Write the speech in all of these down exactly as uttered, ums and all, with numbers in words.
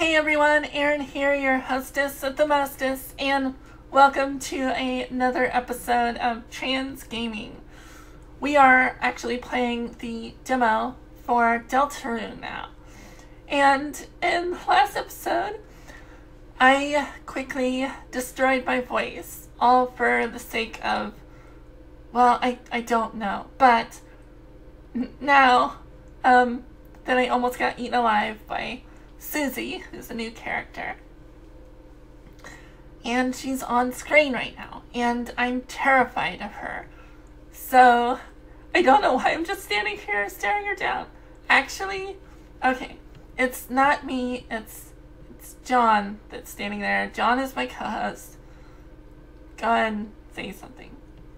Hey everyone, Erin here, your hostess of the mostest, and welcome to a, another episode of Trans Gaming. We are actually playing the demo for Deltarune now. And in the last episode, I quickly destroyed my voice, all for the sake of, well, I, I don't know, but now um, that I almost got eaten alive by Susie, who's a new character. And she's on screen right now, and I'm terrified of her. So, I don't know why I'm just standing here staring her down. Actually, okay, it's not me, it's, it's John that's standing there. John is my co-host. Go ahead and say something.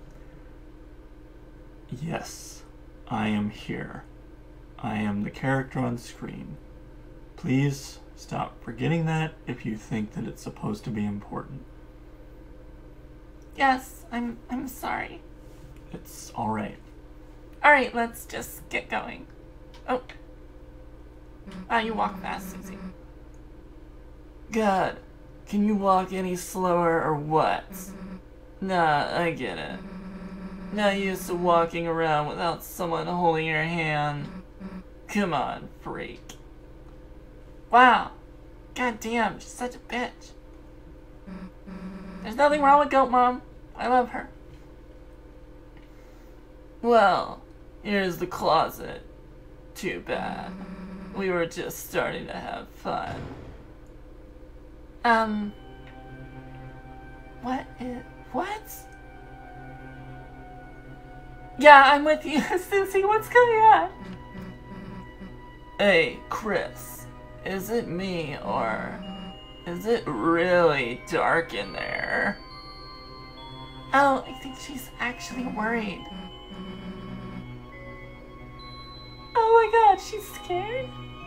Yes, I am here. I am the character on screen. Please stop forgetting that if you think that it's supposed to be important. Yes, I'm I'm sorry. It's alright. Alright, let's just get going. Oh. Ah, you walk fast, Susie. God, can you walk any slower or what? Nah, I get it. Not used to walking around without someone holding your hand. Come on, freak. Wow. God damn, she's such a bitch. There's nothing wrong with Goat Mom. I love her. Well, here's the closet. Too bad. We were just starting to have fun. Um... What is... What? Yeah, I'm with you, Susie. What's going on? Hey, Chris. Is it me, or is it really dark in there? Oh, I think she's actually worried. Oh my god, she's scared?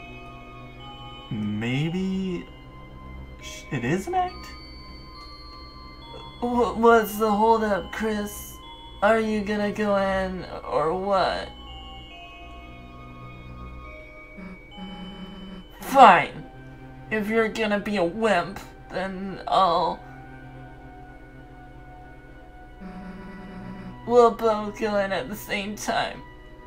Maybe it is an act? What's the holdup, Chris? Are you gonna go in, or what? Fine. If you're gonna be a wimp, then I'll... We'll both go in at the same time.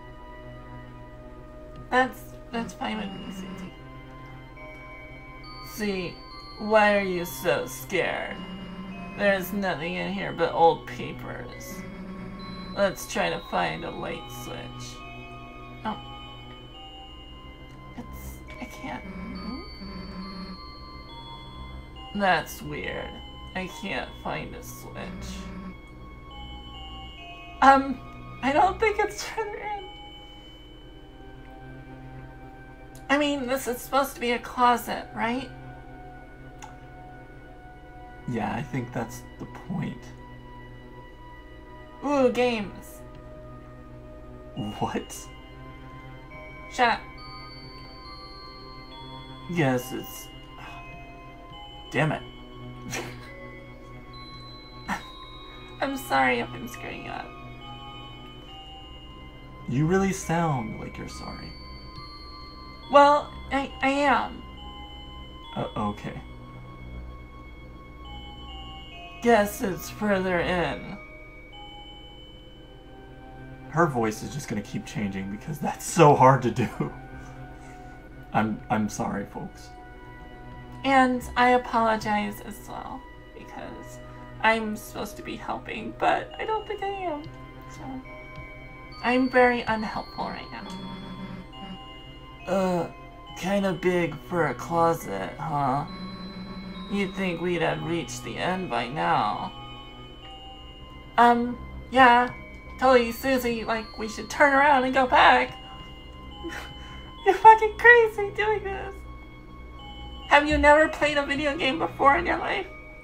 That's... that's fine with me, Susie. See, why are you so scared? There's nothing in here but old papers. Let's try to find a light switch. Oh. It's... I can't... That's weird. I can't find a switch. Um, I don't think it's turned in. I mean, this is supposed to be a closet, right? Yeah, I think that's the point. Ooh, games. What? Shut up. Yes, it's... Damn it. I'm sorry if I'm screwing you up. You really sound like you're sorry. Well, I, I am. Uh, okay. Guess it's further in. Her voice is just gonna keep changing because that's so hard to do. I'm I'm sorry, folks. And I apologize as well, because I'm supposed to be helping, but I don't think I am. So, I'm very unhelpful right now. Uh, kinda big for a closet, huh? You'd think we'd have reached the end by now. Um, yeah, totally, Susie, like, we should turn around and go back. You're fucking crazy doing this. Have you never played a video game before in your life?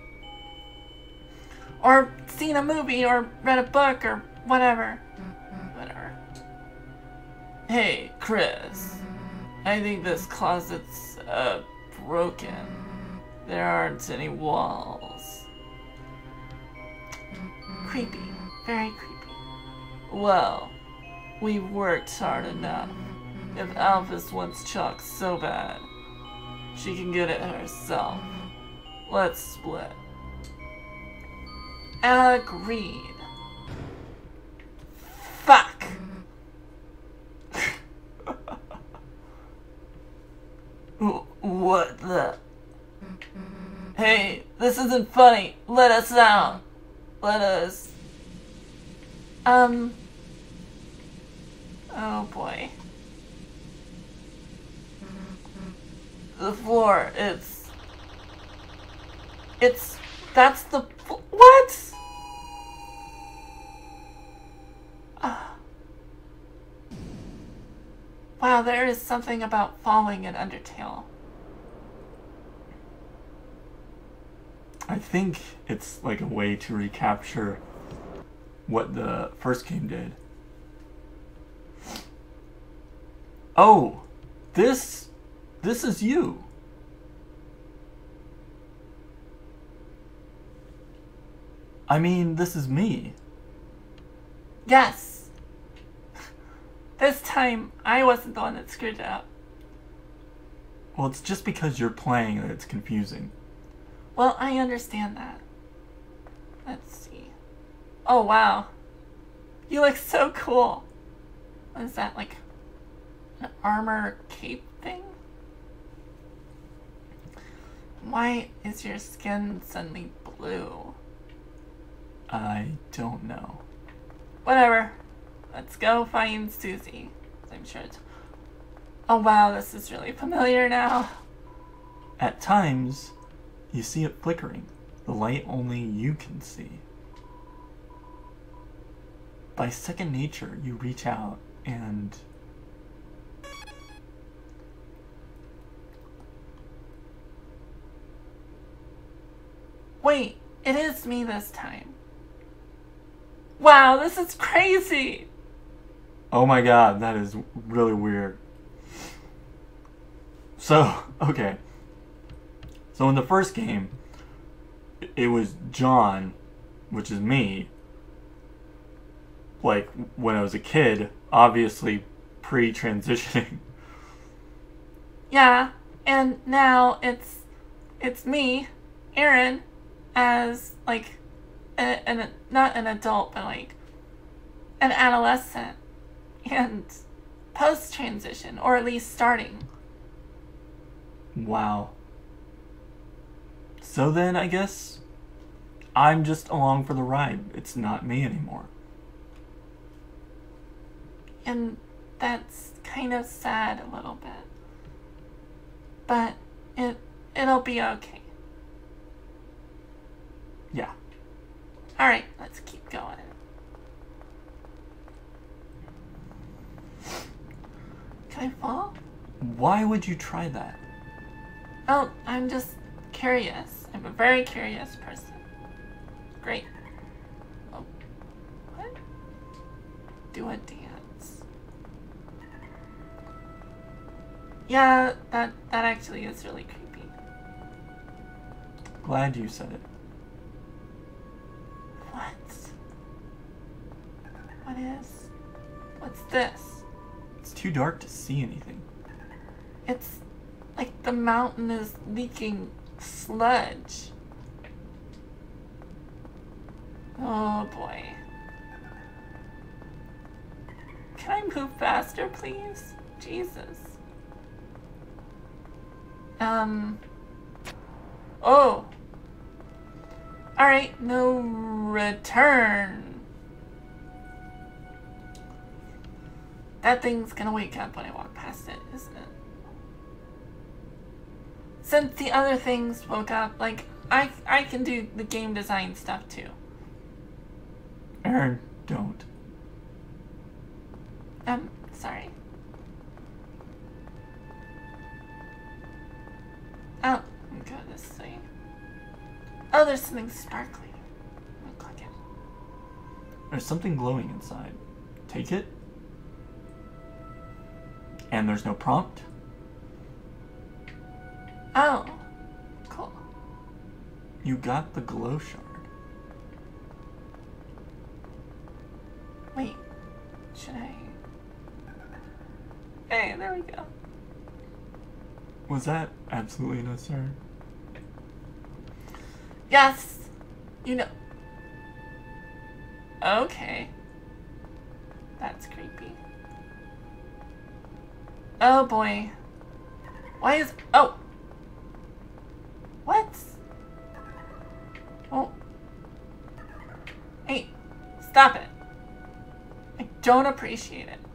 Or seen a movie, or read a book, or whatever. Whatever. Hey, Chris. I think this closet's, uh, broken. There aren't any walls. Creepy. Very creepy. Well, we've worked hard enough. If Alphys wants chalk so bad, She can get it herself. Let's split. Agreed. Fuck. What the? Hey, this isn't funny. Let us out. Let us. Um. Oh boy. The floor, it's. It's. That's the. What? Uh, wow, there is something about falling in Undertale. I think it's like a way to recapture what the first game did. Oh, this, this is you. I mean, this is me. Yes. This time, I wasn't the one that screwed it up. Well, it's just because you're playing that it's confusing. Well, I understand that. Let's see. Oh, wow. You look so cool. What is that, like an armor cape thing? Why is your skin suddenly blue? I don't know. Whatever. Let's go find Susie. I'm sure it's... Oh wow, this is really familiar now. At times, you see it flickering. The light only you can see. By second nature, you reach out and... Wait, it is me this time. Wow, this is crazy! Oh my god, that is really weird. So, okay. So in the first game, it was John, which is me. Like, when I was a kid, obviously pre-transitioning. Yeah, and now it's it's me, Aaron, as like an, an not an adult, but like an adolescent, and post-transition, or at least starting. Wow. So then, I guess, I'm just along for the ride. It's not me anymore. And that's kind of sad a little bit. But it it'll be okay. Yeah. Alright, let's keep going. Can I fall? Why would you try that? Oh, I'm just curious. I'm a very curious person. Great. Oh. What? Do a dance. Yeah, that that actually is really creepy. Glad you said it. What? What is? What's this? It's too dark to see anything. It's like the mountain is leaking sludge. Oh boy. Can I move faster, please? Jesus. Um. Oh. Alright, no return. That thing's gonna wake up when I walk past it, isn't it? Since the other things woke up, like, I, I can do the game design stuff too. Aaron, don't. Um, sorry. Oh, go this way. Oh, there's something sparkly. I'll click it. There's something glowing inside. Take it. And there's no prompt. Oh, cool. You got the glow shard. Wait, should I? Hey, there we go. Was that absolutely necessary? Yes. You know. Okay. That's creepy. Oh boy. Why is... Oh! What? Oh. Hey, stop it. I don't appreciate it.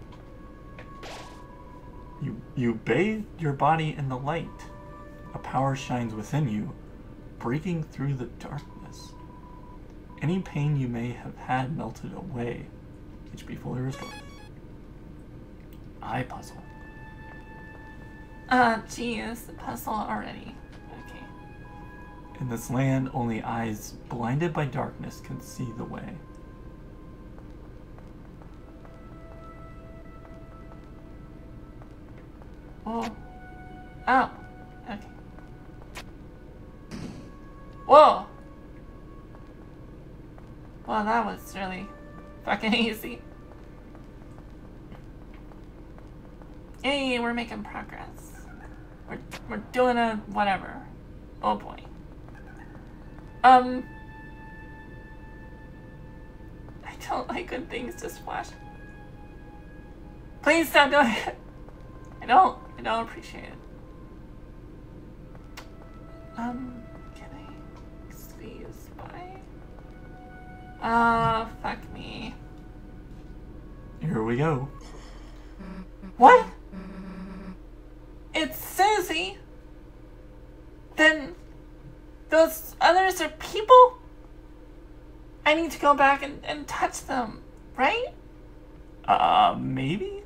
You, you bathe your body in the light. A power shines within you, breaking through the darkness. Any pain you may have had melted away. H P fully restored. Eye puzzle. Uh, geez, the puzzle already. Okay. In this land, only eyes blinded by darkness can see the way. Oh. Oh. Okay. Whoa! Well, that was really fucking easy. Hey, we're making progress. We're, we're doing a whatever. Oh boy. Um. I don't like when things just flash. Please stop doing it. I don't. I don't appreciate it. Um, can I squeeze by? Ah, uh, fuck me. Here we go. What? It's Susie? Then those others are people? I need to go back and, and touch them, right? Uh, maybe?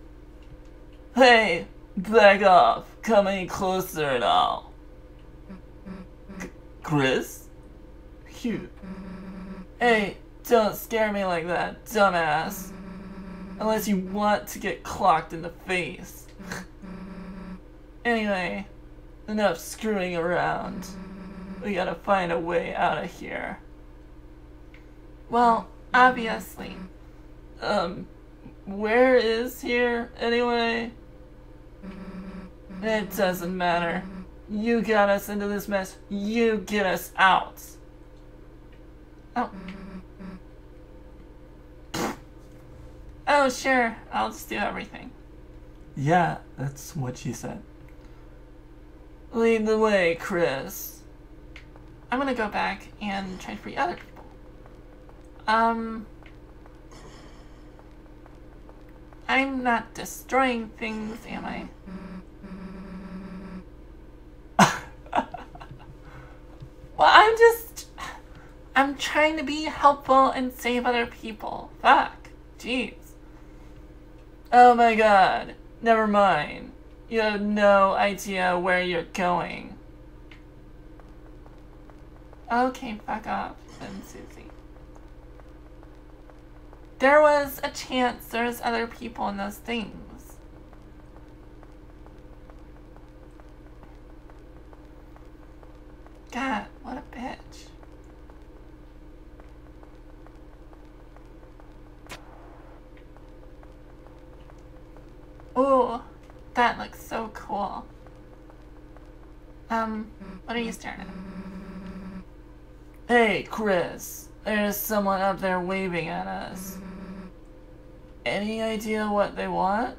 Hey, back off. Come any closer at all. C Chris? Phew. Hey, don't scare me like that, dumbass. Unless you want to get clocked in the face. Anyway, enough screwing around. We gotta find a way out of here. Well, obviously. Um, where is here, anyway? It doesn't matter. You got us into this mess. You get us out. Oh. Oh, sure. I'll just do everything. Yeah, that's what she said. Lead the way, Chris. I'm gonna go back and try to free other people. Um... I'm not destroying things, am I? Well, I'm just... I'm trying to be helpful and save other people. Fuck. Jeez. Oh my god. Never mind. You have no idea where you're going. Okay, fuck off then, Susie. There was a chance there was other people in those things. God, what a bitch. Ooh, that looks so cool. Um, what are you staring at? Hey, Chris. There's someone up there waving at us. Any idea what they want?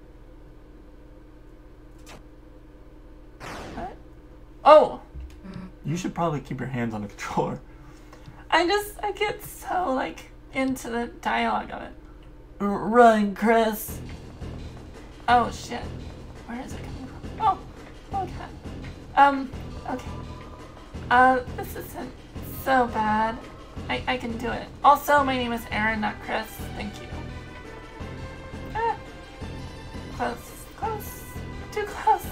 What? Oh! You should probably keep your hands on the controller. I just, I get so, like, into the dialogue of it. R run, Chris. Oh, shit. Where is it coming from? Oh, oh, God. Um, okay. Uh, this isn't so bad. I, I can do it. Also, my name is Aaron, not Chris. Thank you. Ah. Close, close, too close.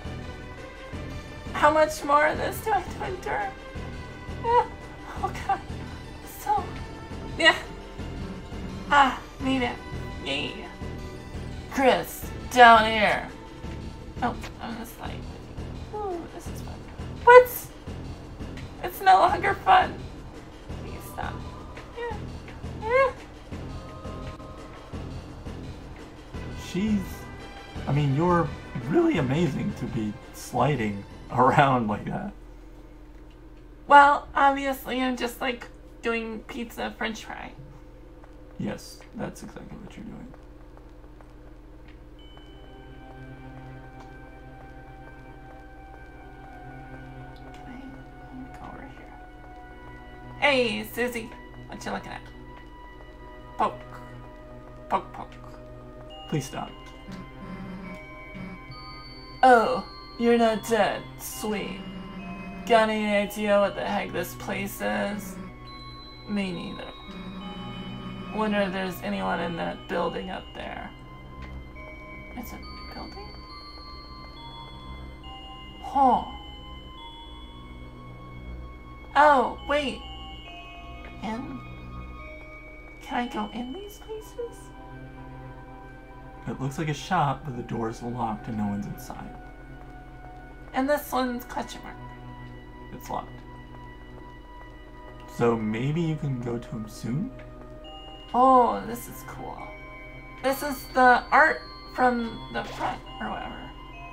How much more of this do I have to endure? Ah. Oh, God. So, yeah. Ah, made it. Yay. Chris, down here. Oh, I'm gonna slide with you. Ooh, this is fun. What? It's no longer fun. Please stop. Yeah. Yeah. She's... I mean, you're really amazing to be sliding around like that. Well, obviously I'm just like doing pizza french fry. Yes, that's exactly what you're doing. Can I go over here? Hey, Susie, what you looking at? Poke. Poke, poke. Please stop. Oh, you're not dead. Sweet. Got any idea what the heck this place is? Me neither. Wonder if there's anyone in that building up there. It's a building? Huh. Oh, wait. In? Can I go in these places? It looks like a shop, but the door's locked and no one's inside. And this one's question mark. It's locked. So maybe you can go to him soon? Oh, this is cool. This is the art from the front, or whatever.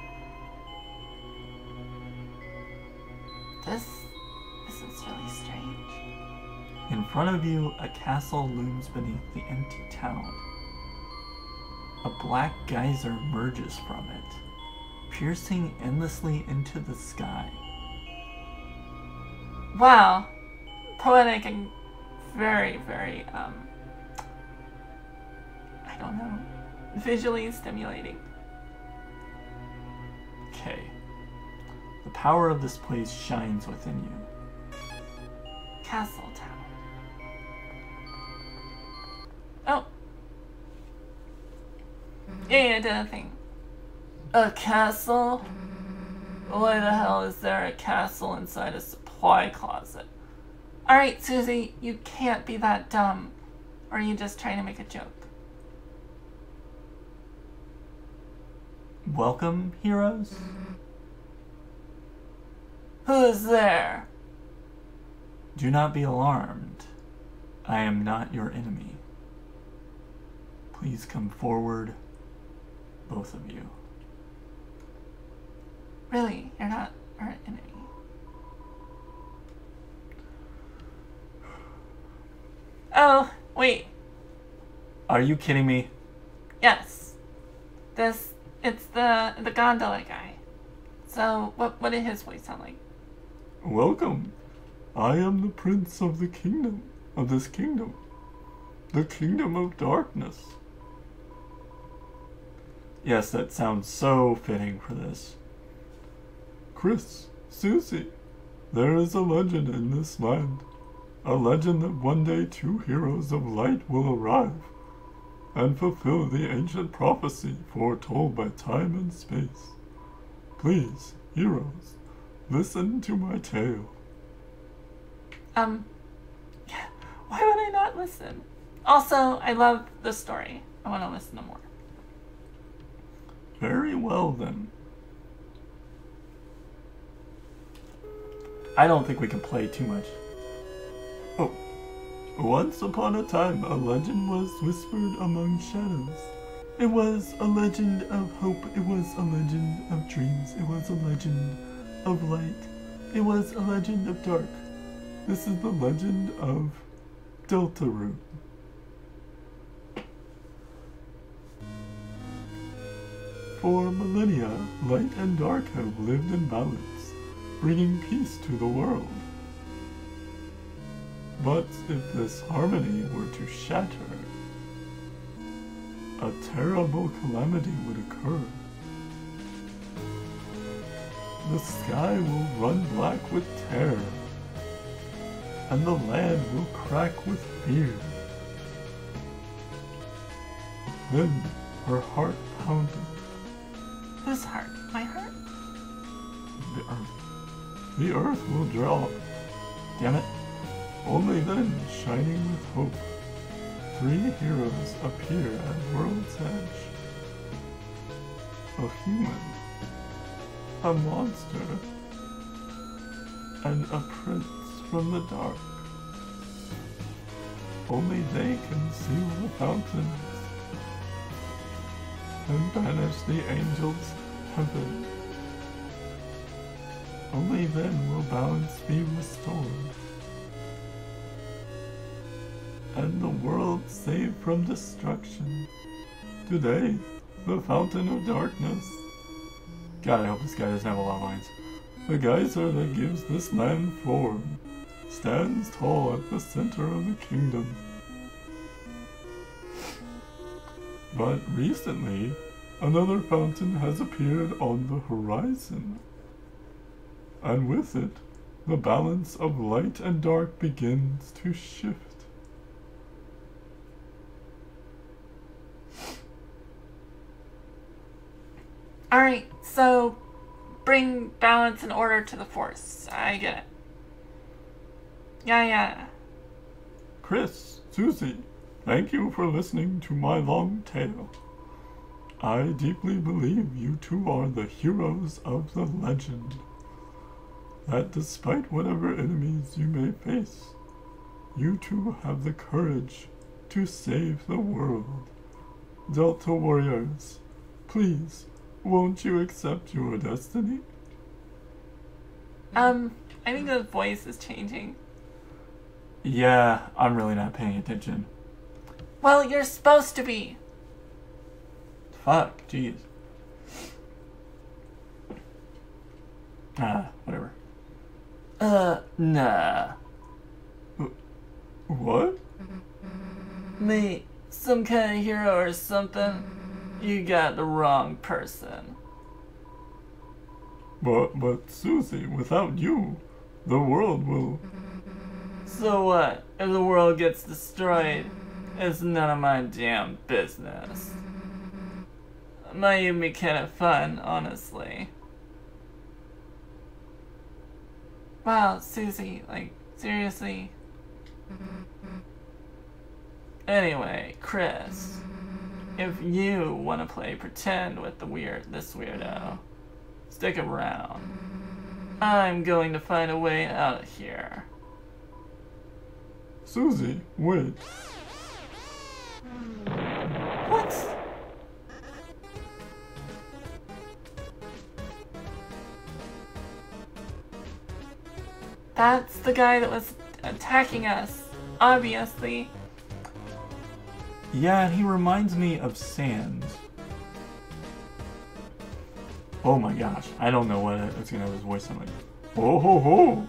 This, this is really strange. In front of you, a castle looms beneath the empty town. A black geyser emerges from it, piercing endlessly into the sky. Wow. Poetic and very, very, um, I don't know, visually stimulating. Okay. The power of this place shines within you. Castle Town. Oh. Yeah, yeah, I did a thing. A castle? Why the hell is there a castle inside a supply closet? Alright, Susie, you can't be that dumb. Or are you just trying to make a joke? Welcome, heroes? Who is there? Do not be alarmed. I am not your enemy. Please come forward, both of you. Really, you're not our enemy. Oh, wait. Are you kidding me? Yes. This, it's the the gondola guy. So, what, what did his voice sound like? Welcome. I am the prince of the kingdom, of this kingdom. The kingdom of darkness. Yes, that sounds so fitting for this. Chris, Susie, there is a legend in this land. A legend that one day two heroes of light will arrive and fulfill the ancient prophecy foretold by time and space. Please, heroes, listen to my tale. Um, why would I not listen? Also, I love the story. I want to listen to more. Very well, then. I don't think we can play too much. Oh. Once upon a time, a legend was whispered among shadows. It was a legend of hope. It was a legend of dreams. It was a legend of light. It was a legend of dark. This is the legend of Deltarune. For millennia, light and dark have lived in balance, bringing peace to the world. But if this harmony were to shatter, a terrible calamity would occur. The sky will run black with terror, and the land will crack with fear. Then her heart pounded. Whose heart? My heart? The earth. The earth will drop. Damn it. Only then, shining with hope, three heroes appear at world's edge. A human, a monster, and a prince from the dark. Only they can seal the fountains and banish the angels heaven. Only then will balance be restored, and the world saved from destruction. Today, the fountain of darkness. God, I hope this guy doesn't have a lot of lines. The geyser that gives this land form stands tall at the center of the kingdom. But recently, another fountain has appeared on the horizon. And with it, the balance of light and dark begins to shift. Alright, so bring balance and order to the force. I get it. Yeah, yeah. Chris, Susie, thank you for listening to my long tale. I deeply believe you two are the heroes of the legend. That despite whatever enemies you may face, you two have the courage to save the world. Delta warriors, please, won't you accept your destiny? Um, I think the voice is changing. Yeah, I'm really not paying attention. Well, you're supposed to be. Fuck, jeez. Ah, whatever. Uh, nah. What? Me, some kind of hero or something? You got the wrong person. But, but Susie, without you, the world will... So what? If the world gets destroyed, it's none of my damn business. Might even be kind of fun, honestly. Wow, Susie, like, seriously. Anyway, Chris, if you want to play pretend with the weird, this weirdo, stick around. I'm going to find a way out of here. Susie, wait. What? That's the guy that was attacking us, obviously. Yeah, and he reminds me of Sans. Oh my gosh, I don't know what it's gonna have his voice sound like. Oh ho ho!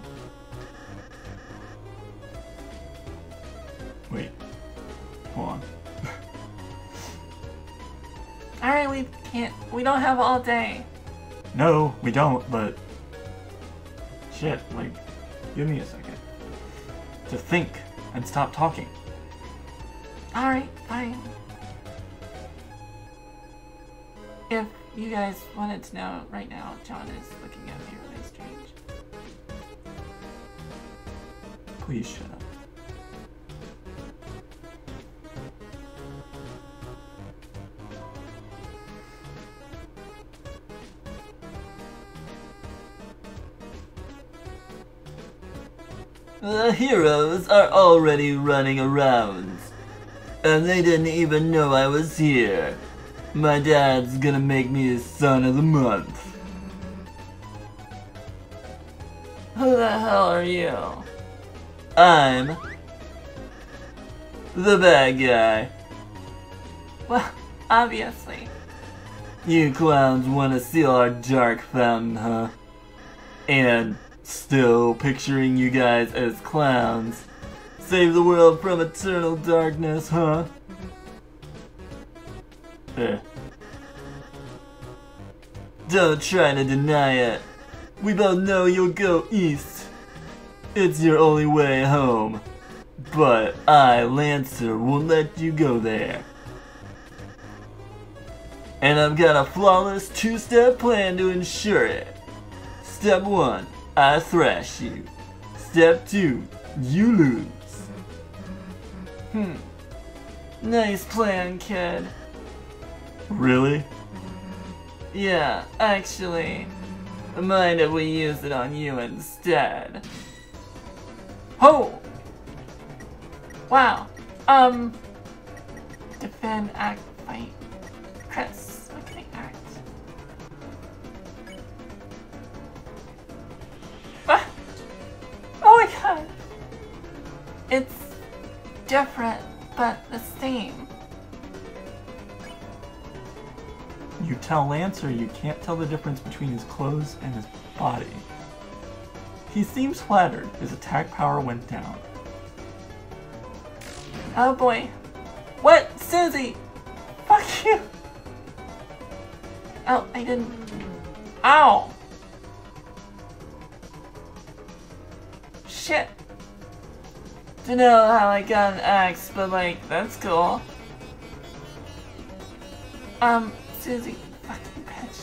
Wait, hold on. Alright, we can't, we don't have all day. No, we don't, but... Shit, like, give me a second. To think, and stop talking. Alright, fine. If you guys wanted to know right now, John is looking at me really strange. Please shut up. The heroes are already running around. And they didn't even know I was here. My dad's gonna make me his son of the month. Who the hell are you? I'm the bad guy. Well, obviously. You clowns wanna steal our dark fountain, huh? And still picturing you guys as clowns. Save the world from eternal darkness, huh? Eh. Don't try to deny it. We both know you'll go east. It's your only way home. But I, Lancer, won't let you go there. And I've got a flawless two-step plan to ensure it. Step one, I thrash you. Step two, you lose. Hmm. Nice plan, kid. Really? Yeah, actually. Mind if we use it on you instead? Oh! Wow. Um. Defend, act, fight. Chris. Okay, act. different, but the same. You tell Lancer you can't tell the difference between his clothes and his body. He seems flattered. His attack power went down. Oh boy. What? Susie! Fuck you! Oh, I didn't... Ow! Shit. Don't know how I got an axe, but like, that's cool. Um, Susie, fucking bitch.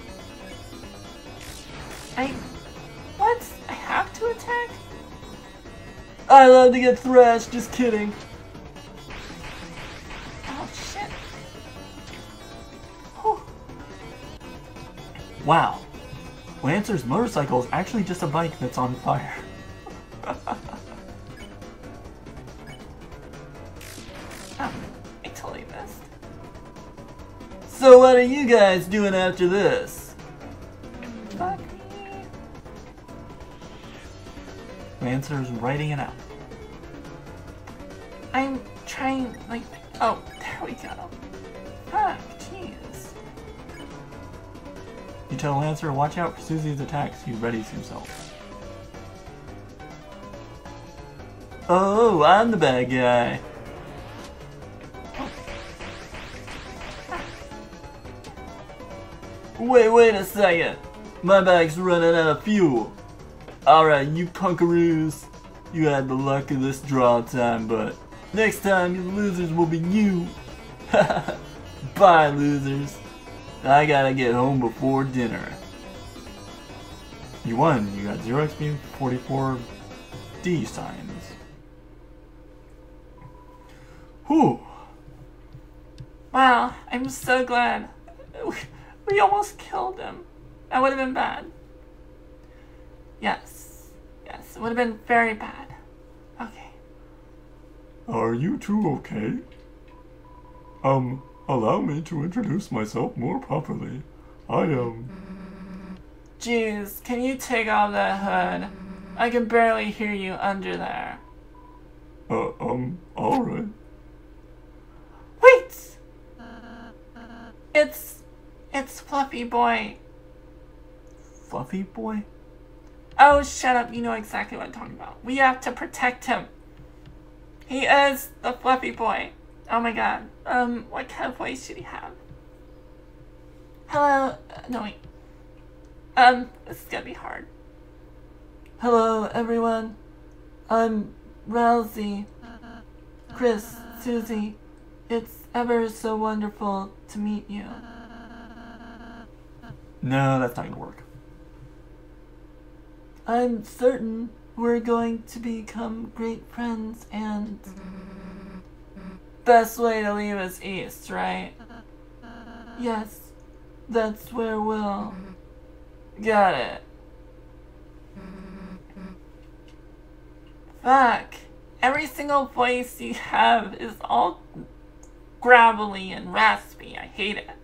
I... What? I have to attack? I love to get thrashed, just kidding. Oh, shit. Whew. Wow. Lancer's motorcycle is actually just a bike that's on fire. Oh, I totally missed. So what are you guys doing after this? Fuck me. Lancer's writing it out. I'm trying, like... Oh, there we go. Fuck, jeez. You tell Lancer, watch out for Susie's attacks. He readies himself. Oh, I'm the bad guy. Wait, wait a second. My bike's running out of fuel. Alright, you punkaroos. You had the luck of this draw time, but next time you losers will be you. Bye, losers. I gotta get home before dinner. You won. You got zero X P, forty-four D signs. Whew. Wow, I'm so glad. We, we almost killed him. That would have been bad. Yes. Yes, it would have been very bad. Okay. Are you two okay? Um, allow me to introduce myself more properly. I am... Jeez, can you take off that hood? I can barely hear you under there. Uh, um, alright. Wait! It's... It's Fluffy Boy. Fluffy Boy? Oh, shut up. You know exactly what I'm talking about. We have to protect him. He is the Fluffy Boy. Oh my god. Um, what kind of voice should he have? Hello? Uh, no, wait. Um, this is gonna be hard. Hello, everyone. I'm Rousey. Chris, Susie. It's ever so wonderful to meet you. No, that's not gonna work. I'm certain we're going to become great friends and... Best way to leave is east, right? Yes, that's where we'll... Got it. Fuck. Every single voice you have is all gravelly and raspy. I hate it.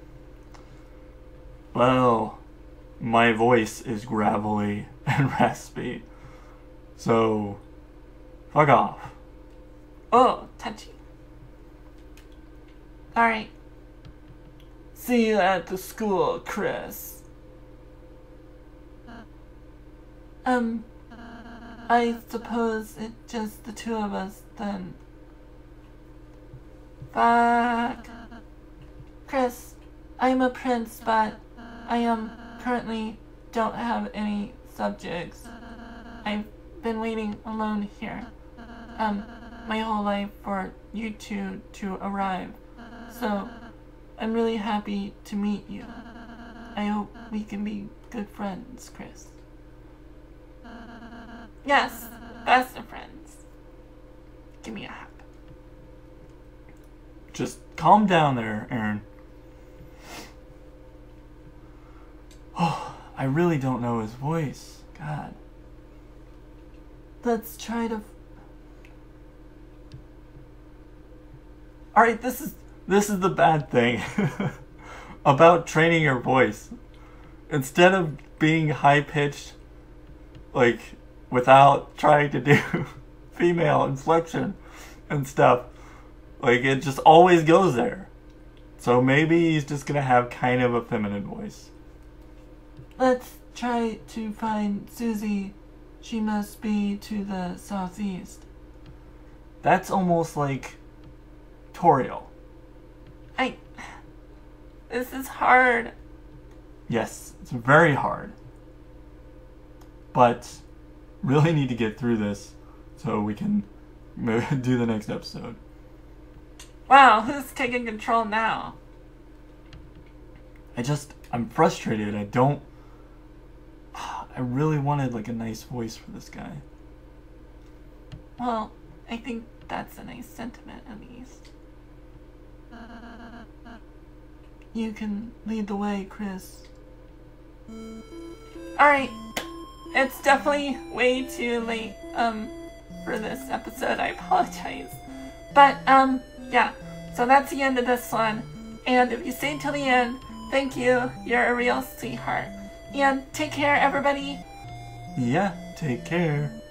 Well, my voice is gravelly and raspy. So, fuck off. Oh, touchy. Alright. See you at the school, Chris. Um, I suppose it's just the two of us then. Fuck. Chris, I'm a prince, but I am currently don't have any subjects. I've been waiting alone here, um, my whole life for you two to arrive. So, I'm really happy to meet you. I hope we can be good friends, Chris. Yes, best of friends. Give me a hug. Just calm down there, Aaron. Oh, I really don't know his voice. God. Let's try to... Alright, this is this is the bad thing about training your voice. Instead of being high-pitched, like, without trying to do female inflection, and stuff. Like, it just always goes there. So maybe he's just gonna have kind of a feminine voice. Let's try to find Susie. She must be to the southeast. That's almost like Toriel. I... This is hard. Yes, it's very hard. But really need to get through this so we can do the next episode. Wow, who's taking control now? I just, I'm frustrated. I don't, I really wanted like a nice voice for this guy. Well, I think that's a nice sentiment at least. You can lead the way, Chris. Alright. It's definitely way too late, um, for this episode. I apologize. But, um, yeah. So that's the end of this one. And if you stayed till the end, thank you. You're a real sweetheart. And take care, everybody. Yeah, take care.